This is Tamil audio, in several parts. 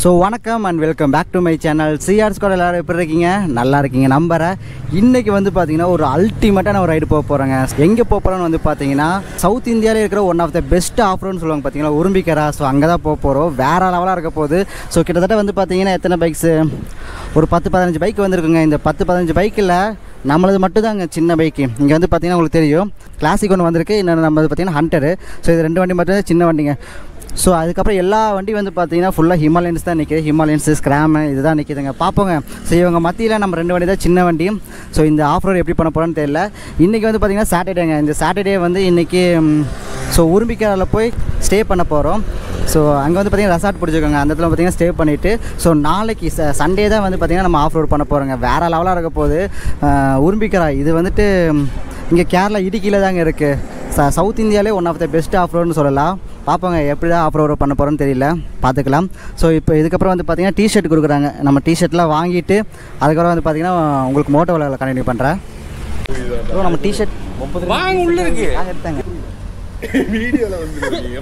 ஸோ வணக்கம் and welcome back to my channel. CR squad எல்லோரும் எப்படி இருக்கீங்க? நல்லா இருக்கீங்க நம்புறேன். இன்றைக்கி வந்து பார்த்தீங்கன்னா ஒரு அல்டிமேட்டான ஒரு ரைடு போக போகிறேங்க. எங்கே போக போகிறோன்னு வந்து பார்த்தீங்கன்னா சவுத் இந்தியாவிலே இருக்கிற one of the best of ரோடுன்னு சொல்லுவாங்க பார்த்தீங்கன்னா உரும்பிக்கரா. ஸோ அங்கே தான் போக போகிறோம். வேறு லெவலாக இருக்க போகுது. ஸோ கிட்டத்தட்ட வந்து பார்த்தீங்கன்னா எத்தனை பைக்ஸு, ஒரு 10-15 பைக் வந்துருக்குங்க. இந்த 10-15 பைக்கில் நம்மளது மட்டும் தாங்க சின்ன பைக்கு. இங்கே வந்து பார்த்தீங்கன்னா உங்களுக்கு தெரியும் கிளாசிக் ஒன்று வந்திருக்கு, இன்னொன்று நம்ம பார்த்தீங்கன்னா ஹண்டரு. ஸோ இது 2 வண்டி மட்டும் சின்ன வண்டிங்க. ஸோ அதுக்கப்புறம் எல்லா வண்டி வந்து பார்த்தீங்கன்னா ஃபுல்லாக ஹிமாலயன்ஸ் தான் நிற்கிது. ஹிமாலயன்ஸு, ஸ்க்ராமு இது தான் நிற்கிதுங்க. பார்ப்போங்க. ஸோ இவங்க மத்தியில் நம்ம 2 வண்டி தான் சின்ன வண்டி. ஸோ இந்த ஆஃப் ரோடு எப்படி பண்ண போகிறோன்னு தெரியல. இன்றைக்கி வந்து பார்த்திங்கன்னா சாட்டர்டேங்க. இந்த சாட்டர்டே வந்து இன்றைக்கி ஸோ உரும்பிக்கராவில் போய் ஸ்டே பண்ண போகிறோம். ஸோ அங்கே வந்து பார்த்திங்கன்னா ரெசார்ட் பிடிச்சிருக்காங்க. அந்த இடத்துல பார்த்திங்கன்னா ஸ்டே பண்ணிவிட்டு ஸோ நாளைக்கு சண்டே தான் வந்து பார்த்திங்கன்னா நம்ம ஆஃப் ரோடு பண்ண போகிறோங்க. வேறு லெவலாக இருக்க போகுது உரும்பிக்கரா. இது வந்துட்டு இங்கே கேரளா இடுக்கியில் தாங்க இருக்குது. சவுத் இந்தியாவிலே one of the best of ரோடுன்னு சொல்லலாம். பார்ப்போங்க எப்படி தான் ஆஃப் ரோடு பண்ண போகிறோன்னு தெரியல, பார்த்துக்கலாம். ஸோ இப்போ இதுக்கப்புறம் வந்து பார்த்திங்கன்னா டிஷர்ட் கொடுக்குறாங்க. நம்ம டிஷர்ட்லாம் வாங்கிட்டு அதுக்கப்புறம் வந்து பார்த்திங்கன்னா உங்களுக்கு மோட்டோ விளாவில் கண்டினியூ பண்ணுறேன். ஸோ நம்ம டிஷர்ட் 30 வாங்க உள்ளே இருக்குது எடுத்தாங்க வீடியோவில் வந்து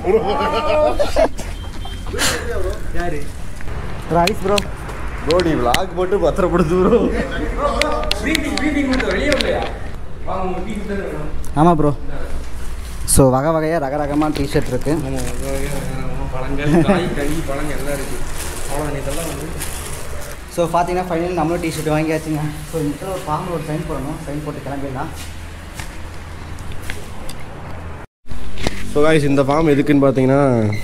யாரு ரைஸ் ப்ரோ ப்ரோடி விளாக் போட்டு பத்திரப்படுத்து ப்ரோ. ஆமாம் ப்ரோ. ஸோ வகை வகையாக ரகரகமான டிஷர்ட் இருக்குது. பழங்கள், காய், கறி, பழங்கள் எல்லாம் இருக்குது. அவ்வளோ இதெல்லாம் வந்து ஸோ பார்த்தீங்கன்னா ஃபைனலி நம்மளும் டிஷர்ட் வாங்கியாச்சுங்க. ஸோ இந்த ஒரு ஃபார்மில் ஒரு சைன் போடணும். சைன் போட்டு கிளம்பிடலாம். ஸோ காய்ஸ் இந்த ஃபார்ம் எதுக்குன்னு பார்த்தீங்கன்னா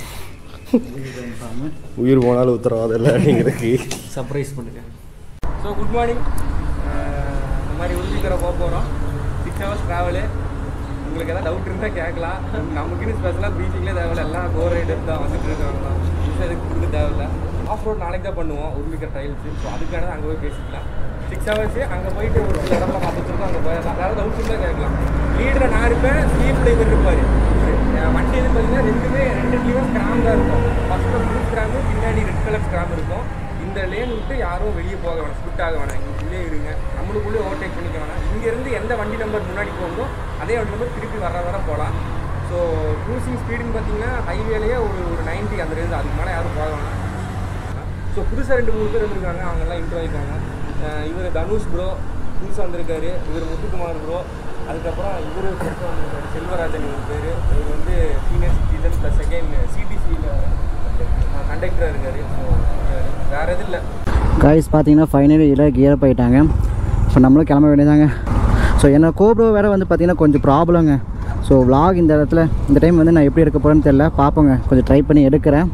உயிர் போனாலும் உத்தரவாதம் இல்லை அப்படிங்கிறதுக்கு சர்ப்ரைஸ் பண்ணுங்க. So good morning. இந்த மாதிரி உரும்பிக்கரை போக போகிறோம். 6 hours ட்ராவலு. உங்களுக்கு எதாவது டவுட் இருந்தால் கேட்கலாம். நமக்குன்னு ஸ்பெஷலாக பீச்சிங்லேயே தேவையில்ல, எல்லாம் கோ ரைடர் தான் வந்துட்டு இருக்காங்க தான். இதுக்கு கொடுக்க தேவையில்லை. ஆஃப் ரோட் நாளைக்கு தான் பண்ணுவோம் உரும்பிக்கரை ட்ரையல்ஸு. ஸோ அதுக்கான அங்கே போய் பேசிக்கலாம். 6 hours அங்கே போயிட்டு ஒரு சில இடம்லாம் பார்த்துட்டு அங்கே போயிடலாம். வேறு டவுட் இருந்தால் கேட்கலாம். லீடரில் நான் இருப்பேன், ஸ்லீப் டைவர் இருப்பார். வண்டி எது பார்த்தீங்கன்னா ரெண்டுலேயுமே ஸ்கிராம் தான் இருக்கும். ஃபஸ்ட்டு ப்ளூ ஸ்கிராமு, பின்னாடி ரெட் கலர் ஸ்கிராம் இருக்கும். இந்த லேன் விட்டு யாரும் வெளியே போக வேணாம், ஸ்பிட் ஆக வேணாம். இங்கேயே இருங்க, நம்மளுக்குள்ளே ஓவர்டேக் பண்ணிக்க வேணாம். இங்கேருந்து எந்த வண்டி நம்பர் முன்னாடி போகணும் அதே வண்டி நம்பர் திருப்பி வர போகலாம். ஸோ க்ரூசிங் ஸ்பீடுன்னு பார்த்தீங்கன்னா ஹைவேலேயே ஒரு 90 அந்த ரேஞ்சு, அதுக்கு மேலே யாரும் போக வேணாம். ஸோ புதுசாக 2-3 பேர் வந்துருக்காங்க, அவங்கெல்லாம் இன்ட்ரோ ஆகிருக்காங்க. இவர் தனுஷ் ப்ரோ புதுசாக வந்திருக்காரு. இவர் முத்துக்குமார் ப்ரோ. அதுக்கப்புறம் இவர் புதுசாக வந்திருக்காரு செல்வராஜன் இவர் பேர். இவர் வந்து சீனியர் சிட்டிசன் ப்ளஸ் செகண்ட் சிடிசியில் கண்டக்டராக இருக்கார். ஸோ வேறு எதுவும் இல்லை. காய்ஸ் பார்த்தீங்கன்னா ஃபைனலி இடம் கியர் போயிட்டாங்க. ஸோ நம்மளும் கிளம்ப வேண்டியதாங்க. ஸோ என்னோடய கோப்ரோ வேறு வந்து பார்த்திங்கன்னா கொஞ்சம் ப்ராப்ளங்க. ஸோ விலாக் இந்த இடத்துல இந்த டைம் வந்து நான் எப்படி எடுக்க போகிறேன்னு தெரியல. பார்ப்போங்க, கொஞ்சம் ட்ரை பண்ணி எடுக்கிறேன்.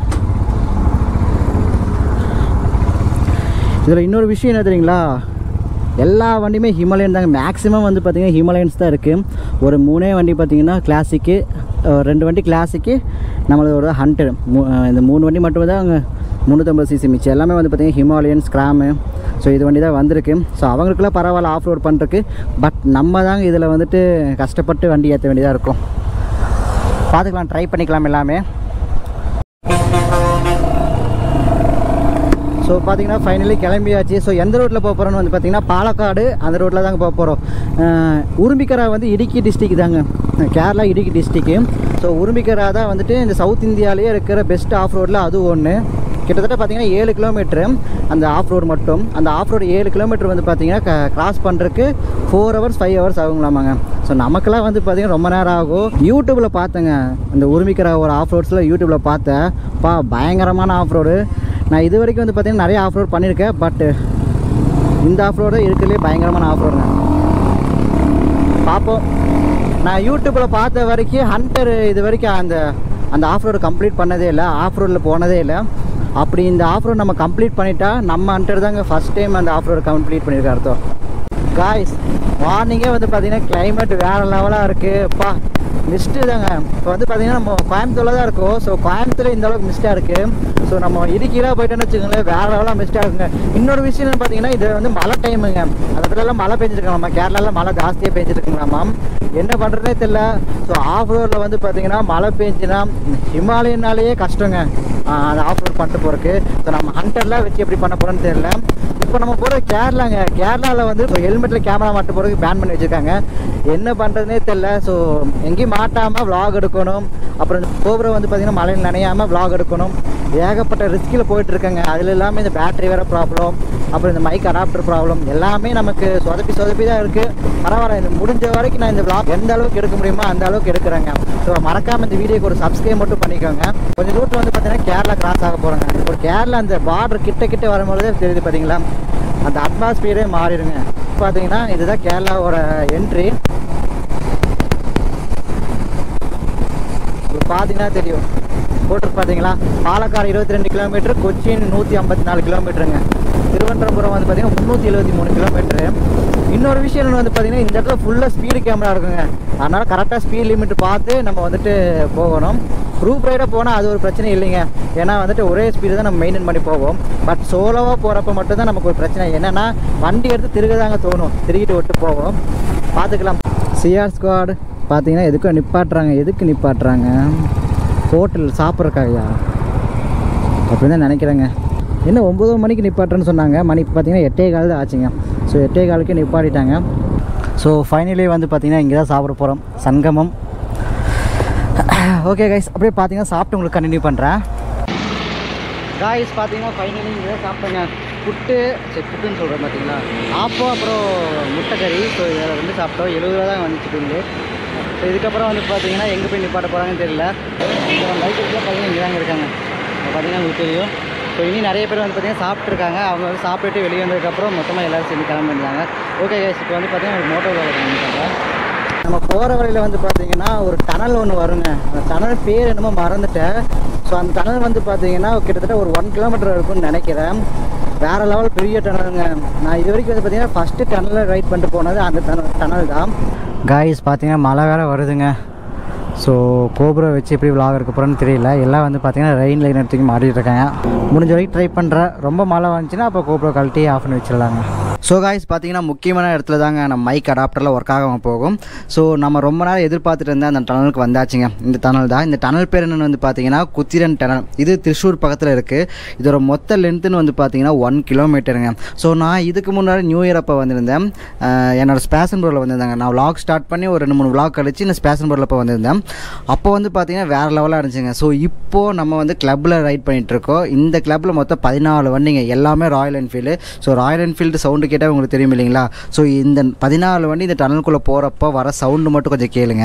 இதில் இன்னொரு விஷயம் என்ன தெரியுங்களா, எல்லா வண்டியுமே ஹிமாலயன் தாங்க. மேக்ஸிமம் வந்து பார்த்திங்கன்னா ஹிமாலயன்ஸ் தான் இருக்குது. ஒரு 3 வண்டி பார்த்திங்கன்னா கிளாசிக்கு, 2 வண்டி கிளாசிக்கு, நம்மளது ஒரு ஹண்டர். இந்த 3 வண்டி மட்டுமே தான் அங்கே 350cc. மிச்சம் எல்லாமே வந்து பார்த்திங்கன்னா ஹிமாலயன், ஸ்க்ராமு. ஸோ இது வண்டி தான் வந்திருக்கு. ஸோ அவங்களுக்குலாம் பரவாயில்ல ஆஃப் ரோட் பண்ணுறதுக்கு. பட் நம்ம தாங்க இதில் வந்துட்டு கஷ்டப்பட்டு வண்டி ஏற்ற வேண்டியதாக இருக்கும். பார்த்துக்கலாம், ட்ரை பண்ணிக்கலாம் எல்லாமே. ஸோ பார்த்திங்கன்னா ஃபைனலி கிளம்பியாச்சு. ஸோ எந்த ரோட்டில் போக போகிறோன்னு வந்து பார்த்திங்கன்னா பாலக்காடு அந்த ரோட்டில் தாங்க போக போகிறோம். உரும்பிக்கரா வந்து இடுக்கி டிஸ்ட்ரிக் தாங்க, கேரளா இடுக்கி டிஸ்ட்ரிக்கு. ஸோ உரும்பிக்கரா தான் வந்துட்டு இந்த சவுத் இந்தியாவிலேயே இருக்கிற பெஸ்ட் ஆஃப் ரோடில் அது ஒன்று. கிட்டத்தட்ட பார்த்திங்கன்னா 7 கிலோமீட்ரு அந்த ஆஃப் ரோடு மட்டும். அந்த ஆஃப் ரோடு 7 கிலோமீட்டர் வந்து பார்த்திங்கன்னா கிராஸ் பண்ணுறதுக்கு 4 hours 5 hours ஆகுங்களாமாங்க. ஸோ நமக்கெல்லாம் வந்து பார்த்திங்கன்னா ரொம்ப நேரம் ஆகும். யூடியூப்பில் பார்த்தேங்க இந்த உரும்பிக்கரா ஒரு ஆஃப் ரோட்ஸில் யூடியூப்பில் பார்த்தேன். பயங்கரமான ஆஃப் ரோடு. நான் இது வரைக்கும் வந்து பார்த்திங்கன்னா நிறைய ஆஃப் ரோட் பண்ணியிருக்கேன். பட் இந்த ஆஃப் ரோடு இருக்கிறதுலே பயங்கரமான ஆஃப் ரோடுங்க. பார்ப்போம். நான் யூடியூப்பில் பார்த்த வரைக்கும் ஹண்டர் இது வரைக்கும் அந்த ஆஃப் ரோடு கம்ப்ளீட் பண்ணதே இல்லை, ஆஃப் ரோடில் போனதே இல்லை. அப்படி இந்த ஆஃப் ரோடு நம்ம கம்ப்ளீட் பண்ணிட்டா நம்ம ஹண்டர் தாங்க ஃபஸ்ட் டைம் அந்த ஆஃப் ரோடு கம்ப்ளீட் பண்ணியிருக்க அர்த்தம். காய்ஸ் மார்னிங்கே வந்து பார்த்திங்கன்னா கிளைமேட் வேறு லெவலாக இருக்குது. மிஸ்ட்டு தாங்க. இப்போ வந்து பார்த்திங்கன்னா நம்ம கோயம்புத்தூரில் தான் இருக்கோம். ஸோ கோயம்புத்தூரில் இந்த அளவுக்கு மிஸ்ட்டாக இருக்குது. ஸோ நம்ம இடுக்கிலாம் போயிட்டோன்னு வச்சுக்கோங்களேன், வேறு லெவலாக மிஸ்ட்டாக இருக்குங்க. இன்னொரு விஷயம் என்னன்னு பார்த்தீங்கன்னா இது வந்து மழை டைமுங்க. அந்த இடத்துலலாம் மழை பெஞ்சிருக்காங்களாம், கேரளாவில் மழை ஜாஸ்தியாக பெஞ்சிருக்குங்களாமா. என்ன பண்ணுறதே தெரியல. ஸோ ஆஃப் ரோடில் வந்து பார்த்திங்கன்னா மழை பெஞ்சுன்னா ஹிமாலயனாலேயே கஷ்டங்க அந்த ஆஃப் ரோட் பண்ணிட்டு போகிறதுக்கு. ஸோ நம்ம ஹண்டர்லாம் வச்சு எப்படி பண்ண போகிறோன்னு தெரியல. இப்போ நம்ம போகிற கேரளாங்க. கேரளாவில் வந்து ஹெல்மெட்டில் கேமரா மாட்ட போகிறதுக்கு பேன் பண்ணி வச்சுருக்காங்க. என்ன பண்ணுறதுனே தெரில. ஸோ எங்கே எங்கேயும் மாட்டாமல் vlog எடுக்கணும். அப்புறம் இந்த கோபுரம் வந்து பார்த்திங்கன்னா மழையில் நனையாமல் vlog எடுக்கணும். ஏகப்பட்ட ரிஸ்கில் போயிட்டுருக்கேங்க. அதில் இல்லாமல் இந்த பேட்டரி வேறு ப்ராப்ளம், அப்புறம் இந்த மைக் அடாப்டர் ப்ராப்ளம் எல்லாமே நமக்கு சொதப்பி தான் இருக்குது. பரவாயில்ல, இந்த முடிஞ்ச வரைக்கும் நான் இந்த vlog எந்த அளவுக்கு எடுக்க முடியுமோ அந்த அளவுக்கு எடுக்கிறேங்க. ஸோ மறக்காமல் இந்த வீடியோக்கு ஒரு சப்ஸ்கிரைப் மட்டும் பண்ணிக்கோங்க. கொஞ்சம் ரூட்டில் வந்து பார்த்தீங்கன்னா கேரளா கிராஸ் ஆக போகிறாங்க. இப்போ கேரளா அந்த பார்டர் கிட்ட வரும்பொழுதே தெரியுது பார்த்தீங்களா, அந்த அட்மாஸ்பியரே மாறிடுங்க. பார்த்தீங்கன்னா இதுதான் கேரளாவோட என்ட்ரி. பார்த்தீங்கன்னா தெரியும், போட்டு பார்த்தீங்களா, பாலக்காடு 22 கிலோமீட்டர், கொச்சின் 154 கிலோமீட்டருங்க, திருவனந்தபுரம் வந்து பார்த்தீங்கன்னா 373 கிலோமீட்டரு. இன்னொரு விஷயம் வந்து பார்த்தீங்கன்னா இந்த இடத்துல ஃபுல்லாக ஸ்பீடு கேமரா இருக்குங்க. அதனால் கரெக்டாக ஸ்பீட் லிமிட் பார்த்து நம்ம வந்துட்டு போகணும். குரூப் ரைடாக போனால் அது ஒரு பிரச்சனை இல்லைங்க. ஏன்னா வந்துட்டு ஒரே ஸ்பீடு தான் நம்ம மெயின்டைன் பண்ணி போவோம். பட் சோலோவாக போகிறப்ப மட்டும்தான் நமக்கு ஒரு பிரச்சனை. என்னென்னா வண்டி எடுத்து திருகதாங்க தோணும், திருகிட்டு விட்டு போவோம். பார்த்துக்கலாம். சிஆர் ஸ்குவாட் பார்த்தீங்கன்னா எதுக்கும் நிப்பாட்டுறாங்க. எதுக்கு நிப்பாட்டுறாங்க? ஹோட்டல் சாப்பிட்றக்காகயா அப்படி தான் நினைக்கிறேங்க. என்ன 9 மணிக்கு நிப்பாட்டுறேன்னு சொன்னாங்க. மணி பார்த்தீங்கன்னா 8:15 தான் ஆச்சுங்க. ஸோ 8:15க்கு நிப்பாட்டிட்டாங்க. ஸோ ஃபைனலி வந்து பார்த்தீங்கன்னா இங்கே தான் சாப்பிட போகிறோம், சங்கமம். ஓகே கைஸ், அப்படியே பார்த்தீங்கன்னா சாப்பிட்டு உங்களுக்கு கண்டினியூ பண்ணுறேன். காய்ஸ் பார்த்தீங்கன்னா ஃபைனலி இங்கே தான் சாப்பிட்டேங்க. புட்டுன்னு சொல்கிறேன் பார்த்தீங்களா, ஆப்போ அப்புறம் முட்டைக்கறி. ஸோ இதில் வந்து சாப்பிட்டோம். 70 ரூபா தான் வந்துச்சுட்டு. ஸோ இதுக்கப்புறம் வந்து பார்த்தீங்கன்னா எங்கே போய் நிப்பாட்ட போகிறாங்கன்னு தெரியல. பைக்கெல்லாம் பார்த்தீங்கன்னா இங்கே தாங்க இருக்காங்க. பார்த்தீங்கன்னா உங்களுக்கு தெரியும். ஸோ இனி நிறைய பேர் வந்து பார்த்தீங்கன்னா சாப்பிட்ருக்காங்க. அவங்க வந்து சாப்பிட்டுட்டு வெளியே வந்ததுக்கப்புறம் மொத்தமாக எல்லோரும் சேர்ந்து கிளம்ப வேண்டியதாங்க. ஓகே கைஸ், இப்போ வந்து பார்த்தீங்கன்னா ஒரு motovlog பண்ணிட்டாங்க. நம்ம போகிற வழியில் வந்து பார்த்தீங்கன்னா ஒரு டனல் ஒன்று வருங்க. அந்த டனல் பேர் என்னமோ மறந்துட்டேன். ஸோ அந்த டனல் வந்து பார்த்தீங்கன்னா கிட்டத்தட்ட ஒரு 1 கிலோமீட்டர் இருக்கும்னு நினைக்கிறேன். வேறு லெவல் பெரிய டனலுங்க. நான் இது வரைக்கும் வந்து பார்த்தீங்கன்னா ஃபஸ்ட்டு டனலில் ரைட் பண்ணிட்டு போனது அந்த டனல் தான். காய்ஸ் பார்த்தீங்கன்னா மழை வேறு வருதுங்க. ஸோ கோபுரம் வச்சு எப்படி vlog இருக்க போகிறோன்னு தெரியல. எல்லாம் வந்து பார்த்தீங்கன்னா ரெயின் லைன் எடுத்துக்கி மாட்டிகிட்டு இருக்காங்க. முடிஞ்ச வரைக்கும் ட்ரை பண்ணுறேன். ரொம்ப மழை வந்துச்சுன்னா அப்போ கோபுரம் கழட்டி ஆஃப் பண்ணி வச்சிடலாங்க. ஸோ காய்ஸ் பார்த்தீங்கன்னா முக்கியமான இடத்துல தாங்க நம்ம மைக் அடாப்டரில் ஒர்க் ஆகாமல் போகும். ஸோ நம்ம ரொம்ப நேரம் எதிர்பார்த்துட்டு இருந்தால் அந்த டனலுக்கு வந்தாச்சுங்க. இந்த டனல் தான். இந்த டனல் பேர் என்னென்னு வந்து பார்த்தீங்கன்னா குத்திரன் டனல். இது திருச்சூர் பக்கத்தில் இருக்குது. இதோட மொத்த லென்த்துன்னு வந்து பார்த்தீங்கன்னா 1 கிலோமீட்டருங்க. ஸோ நான் இதுக்கு முன்னாடி நியூ இயர் அப்போ வந்திருந்தேன். என்னோடய ஸ்பேஷன் போர்டில் வந்திருந்தாங்க. நான் vlog ஸ்டார்ட் பண்ணி ஒரு 2-3 vlog கழிச்சு இந்த ஸ்பேஷன் போர்டில் இப்போ வந்திருந்தேன். அப்போ வந்து பார்த்தீங்கன்னா வேறு லெவலாக இருந்துச்சுங்க. ஸோ இப்போது நம்ம வந்து கிளப்பில் ரைட் பண்ணிகிட்ருக்கோம். இந்த கிளப்பில் மொத்தம் 14 வண்டிங்க, எல்லாமே royal Enfield. So royal Enfield sound கேட்டால் உங்களுக்கு தெரியும் இல்லைங்களா. ஸோ இந்த 14 வண்டி இந்த டனலுக்குள்ளே போகிறப்போ வர சவுண்டு மட்டும் கொஞ்சம் கேளுங்க.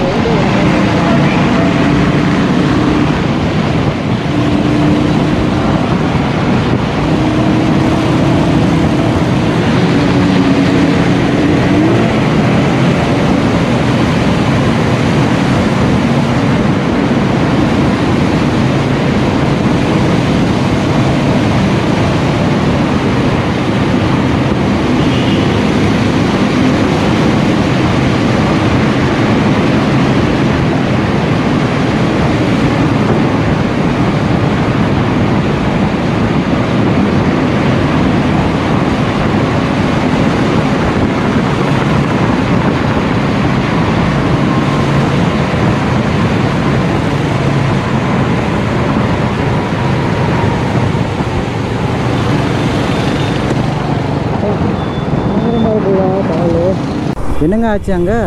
என்னங்க ஆச்சு அங்கே?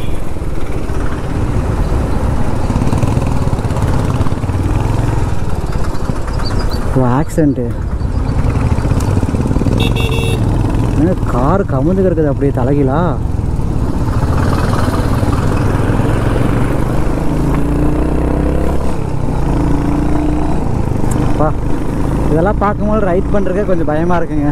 ஆக்சிடென்ட்டு. கார் கமுந்து கிடக்குது அப்படியே தலைகீழா. இதெல்லாம் பார்க்கும்போது ரைட் பண்ணுறதுக்கு கொஞ்சம் பயமாக இருக்குங்க.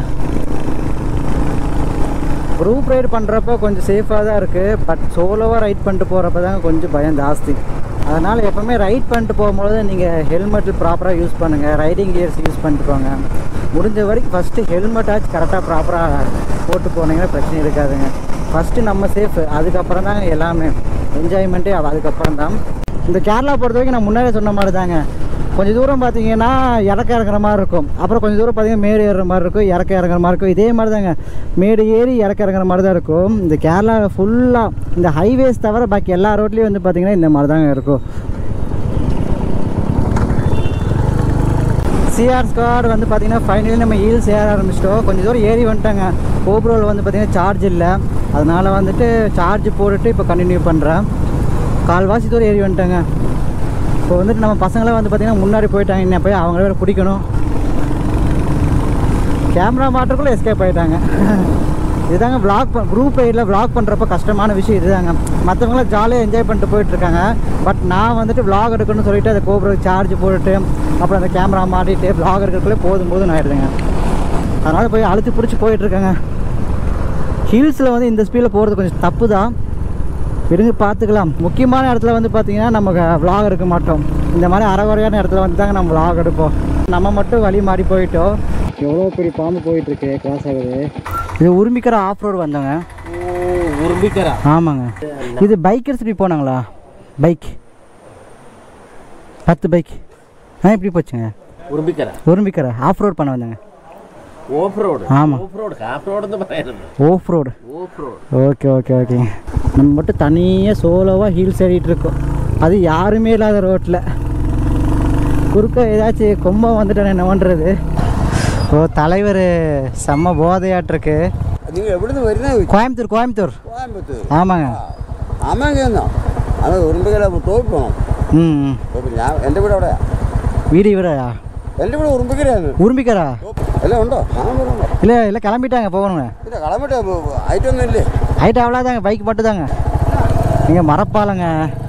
குரூப் ரைடு பண்ணுறப்போ கொஞ்சம் சேஃபாக தான் இருக்குது. பட் சோலோவாக ரைட் பண்ணிட்டு போகிறப்ப தாங்க கொஞ்சம் பயம் ஜாஸ்தி. அதனால் எப்போவுமே ரைட் பண்ணிட்டு போகும்போது நீங்கள் ஹெல்மெட்டு ப்ராப்பராக யூஸ் பண்ணுங்கள். ரைடிங் கியர்ஸ் யூஸ் பண்ணிட்டு போங்க. முடிஞ்ச வரைக்கும் ஃபஸ்ட்டு ஹெல்மெட்டாச்சும் கரெக்டாக ப்ராப்பராக போட்டு போனீங்கன்னா பிரச்சனை இருக்காதுங்க. ஃபஸ்ட்டு நம்ம சேஃபு, அதுக்கப்புறம் தாங்க எல்லாமே என்ஜாய்மெண்ட்டே அதுக்கப்புறம் தான். இந்த கேரளா பொறுத்த வரைக்கும் நான் முன்னாடியே சொன்ன மாதிரி தாங்க. கொஞ்சம் தூரம் பார்த்தீங்கன்னா இறக்க இறங்குற மாதிரி இருக்கும். அப்புறம் கொஞ்சம் தூரம் பார்த்தீங்கன்னா மேடு ஏறுற மாதிரி இருக்கும், இறக்க இறங்குற மாதிரி இருக்கும். இதே மாதிரி தாங்க மேடு ஏறி இறக்க இறங்குற மாதிரி தான் இருக்கும். இந்த கேரளாவில் ஃபுல்லாக இந்த ஹைவேஸ் தவிர பாக்கி எல்லா ரோட்லேயும் வந்து பார்த்திங்கன்னா இந்த மாதிரி தாங்க இருக்கும். சிஆர் ஸ்குவாட் வந்து பார்த்திங்கன்னா ஃபைனலி நம்ம ஹீல்ஸ் ஏற ஆரம்பிச்சிட்டோம். கொஞ்சம் தூரம் ஏறி வந்துட்டாங்க. கோபுரோவில் வந்து பார்த்திங்கன்னா சார்ஜ் இல்லை. அதனால் வந்துட்டு சார்ஜ் போட்டுட்டு இப்போ கண்டினியூ பண்ணுறேன். கால்வாசி தூரம் ஏறி வந்துட்டாங்க. இப்போ வந்துட்டு நம்ம பசங்களாம் வந்து பார்த்திங்கன்னா முன்னாடி போயிட்டாங்க. இன்னும் போய் அவங்கள வேறு பிடிக்கணும். கேமரா மாட்டுக்குள்ளே எஸ்கேப் ஆகிட்டாங்க. இதுதாங்க குரூப் ரைடில் vlog பண்ணுறப்ப கஷ்டமான விஷயம் இதுதாங்க. மற்றவங்களாம் ஜாலியாக என்ஜாய் பண்ணிட்டு போயிட்டுருக்காங்க. பட் நான் வந்துட்டு vlog எடுக்கணும்னு சொல்லிட்டு அதை கோபுரம் சார்ஜ் போட்டுட்டு அப்புறம் அந்த கேமரா மாட்டிட்டு vlog எடுக்கிறதுக்குள்ளே போதும் ஆகிடுதுங்க. அதனால் போய் அழுத்தி பிடிச்சி போயிட்டுருக்காங்க. ஹில்ஸில் வந்து இந்த ஸ்பீடில் போகிறது கொஞ்சம் தப்பு தான். விரும்பி பார்த்துக்கலாம். முக்கியமான இடத்துல வந்து பார்த்திங்கன்னா நமக்கு vlog எடுக்க மாட்டோம். இந்த மாதிரி அரைகுறையான இடத்துல வந்து தாங்க நம்ம vlog எடுப்போம். நம்ம மட்டும் வழி மாறி போயிட்டோம். எவ்வளோ பெரிய பாம்பு போயிட்டுருக்கு கிராஸ் ஆகுது. இது உரும்பிக்கரை ஆஃப் ரோடு வந்தோங்க. உரும்பிக்கரா? ஆமாங்க. இது பைக்கர்ஸ் இப்படி போனாங்களா? பைக் 10 பைக் இப்படி போச்சுங்க. உரும்பிக்கரை ஆஃப் ரோடு பண்ண வந்தாங்க. Off road? ஆமாம், ஆஃப் ரோடு. ஓகே ஓகே ஓகேங்க. நம்ம மட்டும் தனியாக சோலோவாக ஹீல்ஸ் ஏறிட்டு இருக்கோம். அது யாருமே இல்லாத ரோட்டில். குறுக்க ஏதாச்சும் கொம்பம் வந்துட்டேன் என்ன பண்ணுறது? ஓ, தலைவர் செம்ம போதையாட்டிருக்கு. நீங்கள் எப்படி வரீங்க? கோயம்புத்தூர். ஆமாங்க. ஆனால் உரும்பிக்கரை டோப் போகணும். എൻ്റെ വീട് അവിടെ. வீடு இவரையா? എൻ്റെ വീട് ഉറുമ്പിക്കരയാണ്. உரும்பிக்கரா? എല്ലാം ഉണ്ടോ? இல்லை கிளம்பிட்டாங்க, போகணுங்க. இல்லை கிளம்பிட்டு ஐட்டம் ஒன்றும் இல்லை. ஐட்டம் அவ்வளோதாங்க, பைக் மட்டும் தாங்க. நீங்கள் மரப்பாலங்க.